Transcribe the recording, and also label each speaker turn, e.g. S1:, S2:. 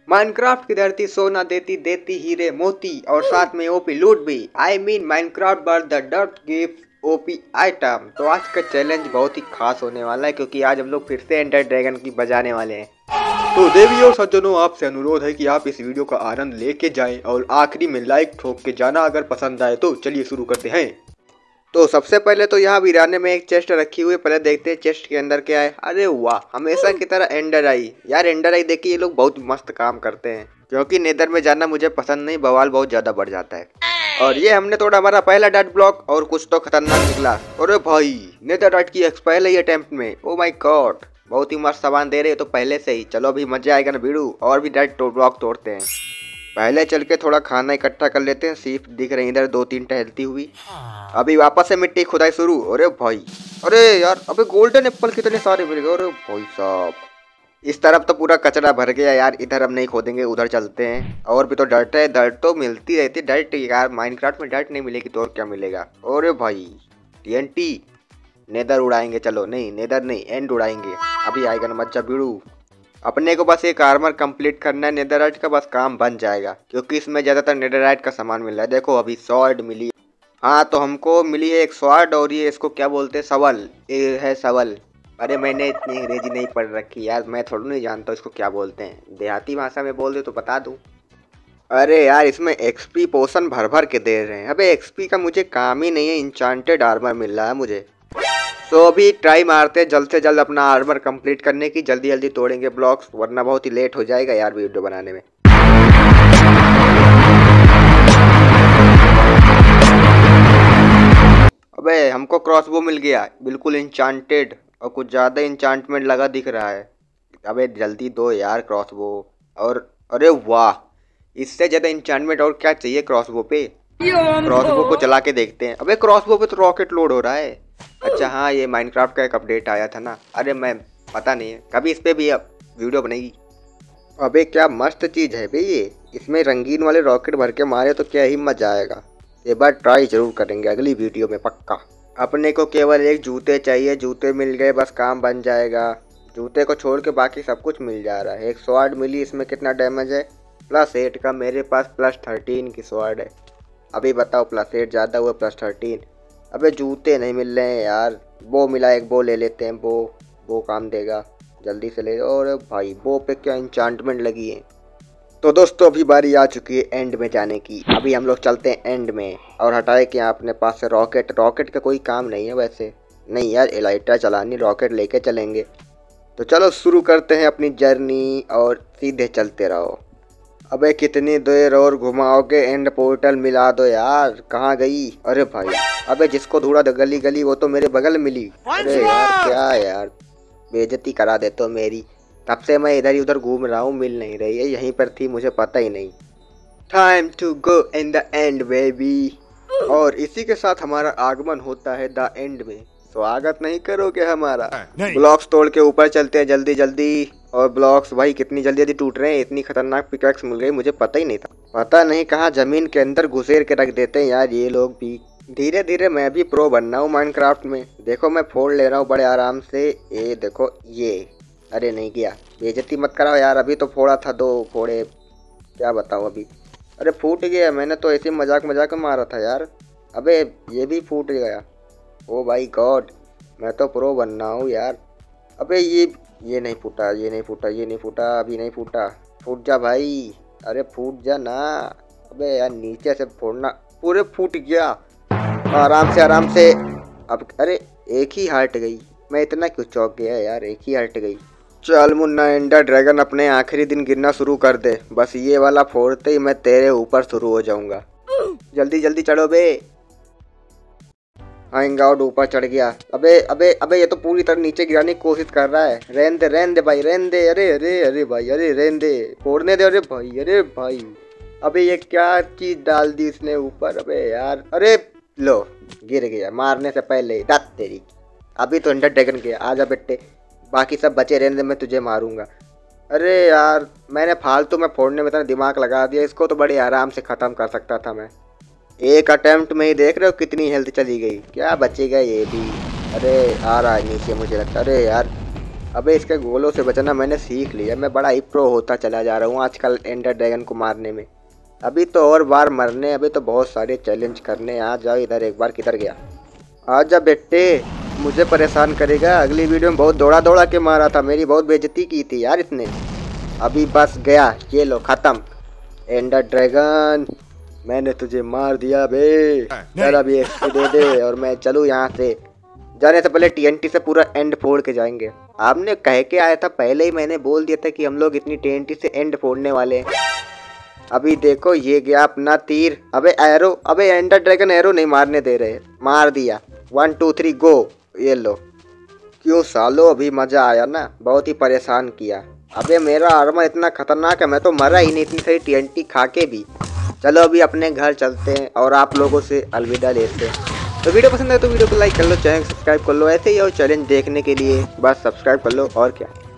S1: Minecraft की धरती सोना देती देती हीरे मोती और साथ में ओपी लूट भी। I mean Minecraft but the dot gives OP item. तो आज का चैलेंज बहुत ही खास होने वाला है क्योंकि आज हम लोग फिर से एंडर ड्रैगन की बजाने वाले हैं। तो देवी और सज्जनों, आपसे अनुरोध है कि आप इस वीडियो का आनंद लेके जाएं और आखिरी में लाइक ठोक के जाना अगर पसंद आए तो। चलिए शुरू करते हैं। तो सबसे पहले तो यहाँ वीराने में एक चेस्ट रखी हुई है। पहले देखते हैं चेस्ट के अंदर क्या है। अरे वाह, हमेशा की तरह एंडर आई। यार एंडर आई देखिए, ये लोग बहुत मस्त काम करते हैं क्योंकि नेदर में जाना मुझे पसंद नहीं, बवाल बहुत ज्यादा बढ़ जाता है। और ये हमने तोड़ा हमारा पहला डॉट ब्लॉक और कुछ तो खतरनाक निकला। अरे भाई, नेदर डॉट की एक्सपायर है अटेम्प्ट में। ओ माय गॉड, बहुत ही मस्त सामान दे रहे हो तो पहले से ही। चलो अभी मजा आएगा ना बीड़ू, और भी डॉट ब्लॉक तोड़ते हैं। पहले चल के थोड़ा खाना इकट्ठा कर लेते हैं। सीप दिख रही इधर दो तीन टहलती हुई। अभी वापस से मिट्टी खुदाई शुरू। अरे भाई, अरे यार, अबे गोल्डन एप्पल कितने सारे मिल गए। अरे भाई साहब, इस तरफ तो पूरा कचरा भर गया यार। इधर अब नहीं खोदेंगे, उधर चलते हैं। और भी तो डर्ट है, डर्ट तो मिलती रहती है। डर्ट यार, माइनक्राफ्ट में डर्ट नहीं मिलेगी तो और क्या मिलेगा। अरे भाई TNT, नेदर उड़ाएंगे। चलो नहीं, नेदर नहीं, एंड उड़ाएंगे। अभी आएगा ना मज्जा बीड़ू। अपने को बस एक आर्मर कंप्लीट करना है नेदरराइट का, बस काम बन जाएगा क्योंकि इसमें ज़्यादातर नेदरराइट का सामान मिल रहा है। देखो अभी स्वॉर्ड मिली। हाँ, तो हमको मिली है एक स्वॉर्ड और ये इसको क्या बोलते हैं, सवल। ये है सवल। अरे मैंने इतनी अंग्रेजी नहीं पढ़ रखी यार, मैं थोड़ा नहीं जानता इसको क्या बोलते हैं। देहाती भाषा में बोल दे तो बता दूँ। अरे यार, इसमें XP पोशन भर भर के दे रहे हैं। अबे XP का मुझे काम ही नहीं है, इंचांटेड आर्मर मिल रहा है मुझे। तो अभी ट्राई मारते हैं जल्द से जल्द अपना आर्मर कंप्लीट करने की। जल्दी जल्दी तोड़ेंगे ब्लॉक्स वरना बहुत ही लेट हो जाएगा यार वीडियो बनाने में। अबे हमको क्रॉसबो मिल गया, बिल्कुल इंचांटेड और कुछ ज़्यादा इंचांटमेंट लगा दिख रहा है। अबे जल्दी दो यार क्रॉसबो। और अरे वाह, इससे ज़्यादा इंचांटमेंट और क्या चाहिए क्रॉसबो पे। क्रॉसबो को चला के देखते हैं। अबे क्रॉसबो पे तो रॉकेट लोड हो रहा है। अच्छा हाँ, ये माइनक्राफ्ट का एक अपडेट आया था ना। अरे मैं पता नहीं है, कभी इस पे भी अब वीडियो बनेगी। अबे क्या मस्त चीज़ है भाई ये। इसमें रंगीन वाले रॉकेट भर के मारे तो क्या ही मजा आएगा। एक बार ट्राई जरूर करेंगे अगली वीडियो में पक्का। अपने को केवल एक जूते चाहिए, जूते मिल गए बस काम बन जाएगा। जूते को छोड़ के बाकी सब कुछ मिल जा रहा है। एक स्वॉर्ड मिली, इसमें कितना डैमेज है, +8 का। मेरे पास +13 की स्वॉर्ड है। अभी बताओ, +8 ज़्यादा हुआ, +13। अबे जूते नहीं मिल रहे हैं यार। बो मिला, एक बो ले लेते हैं। बो काम देगा, जल्दी से ले। और भाई बो पे क्या इंचांटमेंट लगी है। तो दोस्तों अभी बारी आ चुकी है एंड में जाने की। अभी हम लोग चलते हैं एंड में और हटाए कि अपने पास से रॉकेट। रॉकेट का कोई काम नहीं है वैसे। नहीं यार, एलाइट्रा चलानी, रॉकेट लेके चलेंगे। तो चलो शुरू करते हैं अपनी जर्नी और सीधे चलते रहो। अबे कितनी देर और घुमाओगे, एंड पोर्टल मिला दो यार। कहाँ गई। अरे भाई, अबे जिसको ढूंढा दो गली गली वो तो मेरे बगल मिली। अरे यार क्या यार, बेइज्जती करा देते हो मेरी। तब से मैं इधर ही उधर घूम रहा हूँ, मिल नहीं रही है। यहीं पर थी, मुझे पता ही नहीं। Time to go in the end baby. और इसी के साथ हमारा आगमन होता है द एंड में। स्वागत नहीं करोगे हमारा। ब्लॉक्स तोड़ के ऊपर चलते हैं जल्दी जल्दी। और ब्लॉक्स भाई कितनी जल्दी जल्दी टूट रहे हैं। इतनी खतरनाक पिकैक्स मिल गई, मुझे पता ही नहीं था। पता नहीं कहाँ जमीन के अंदर घुसेर के रख देते हैं यार ये लोग भी। धीरे धीरे मैं भी प्रो बनना हूँ माइनक्राफ्ट में। देखो मैं फोड़ ले रहा हूँ बड़े आराम से। ये देखो ये। अरे नहीं गया, बेइज्जती मत कराओ यार। अभी तो फोड़ा था, 2 फोड़े, क्या बताऊँ अभी। अरे फूट गया, मैंने तो ऐसे मजाक मजाक में मारा था यार। अबे ये भी फूट गया। ओ भाई गॉड, मैं तो प्रो बनना हूँ यार। अबे ये नहीं फूटा, ये नहीं फूटा, ये नहीं फूटा, अभी नहीं फूटा। फूट जा भाई, अरे फूट जा ना। अबे यार नीचे से फोड़ना। पूरे फूट गया, आराम से आराम से। अब अरे एक ही हट गई। मैं इतना क्यों चौंक गया यार, एक ही हट गई। चल मुन्ना, एंडर ड्रैगन अपने आखिरी दिन गिनना शुरू कर दे। बस ये वाला फोड़ते ही मैं तेरे ऊपर शुरू हो जाऊंगा। जल्दी जल्दी चढ़ो बे। हैंगआउट ऊपर चढ़ गया। अबे अबे अबे, ये तो पूरी तरह नीचे गिराने की कोशिश कर रहा है। रहने दे भाई, रहने दे। अरे अरे अरे भाई, अरे रहने दे, फोड़ने दे। अरे भाई, अरे भाई, अबे ये क्या चीज डाल दी इसने ऊपर। अबे यार, अरे लो गिर गया मारने से पहले ही। दत तेरी। अभी तो एंडर ड्रैगन गया। आजा बेटे, बाकी सब बचे रहने दे, मैं तुझे मारूंगा। अरे यार, मैंने फालतू में फोड़ने में इतना दिमाग लगा दिया। इसको तो बड़े आराम से ख़त्म कर सकता था मैं। एक अटेम्प्ट में ही देख रहे हो कितनी हेल्थ चली गई। क्या बचेगा ये भी। अरे आ रहा है नीचे मुझे लगता है। अरे यार अबे इसके गोलों से बचना मैंने सीख लिया। मैं बड़ा ही प्रो होता चला जा रहा हूँ आजकल एंडर ड्रैगन को मारने में। अभी तो और बार मरने, अभी तो बहुत सारे चैलेंज करने। आ जाओ इधर, एक बार किधर गया? आजा बेटे, मुझे परेशान करेगा। अगली वीडियो में बहुत दौड़ा दौड़ा के मारा था, मेरी बहुत बेइज्जती की थी यार इसने। अभी बस गया, ये लो खत्म। एंडर ड्रैगन मैंने तुझे मार दिया बे। चल अभी एक्सपी दे दे और मैं चलूँ यहाँ से। जाने से पहले टीएनटी से पूरा एंड फोड़ के जाएंगे। आपने कह के आया था, पहले ही मैंने बोल दिया था कि हम लोग इतनी टीएनटी से एंड फोड़ने वाले हैं। अभी देखो ये गया अपना तीर। अबे एरो, अबे एंडर ड्रैगन एरो नहीं मारने दे रहे। मार दिया। 1 2 3 गो। ये लो। क्यों सालो, अभी मज़ा आया ना? बहुत ही परेशान किया। अबे मेरा आर्मर इतना खतरनाक है, मैं तो मरा ही नहीं इतनी सारी टीएनटी खा के भी। चलो अभी अपने घर चलते हैं और आप लोगों से अलविदा लेते हैं। तो वीडियो पसंद है तो वीडियो को लाइक कर लो, चैनल सब्सक्राइब कर लो। ऐसे ही और चैलेंज देखने के लिए बस सब्सक्राइब कर लो और क्या।